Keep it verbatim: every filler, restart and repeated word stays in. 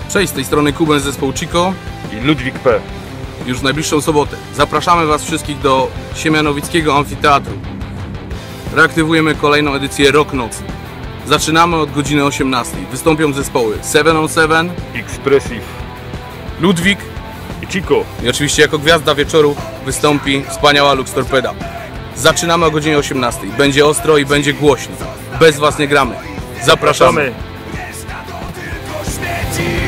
Cześć, z tej strony Kuben z zespołu Chico i Ludwik P. Już w najbliższą sobotę zapraszamy Was wszystkich do Siemianowickiego Amfiteatru. Reaktywujemy kolejną edycję Rock Nocy. Zaczynamy od godziny osiemnastej. Wystąpią zespoły Seven on Seven, Expressive, Ludwik i Chico. i oczywiście jako gwiazda wieczoru wystąpi wspaniała Lux Torpeda. Zaczynamy o godzinie osiemnastej. Będzie ostro i będzie głośno. Bez Was nie gramy. Zapraszamy. Zapraszamy.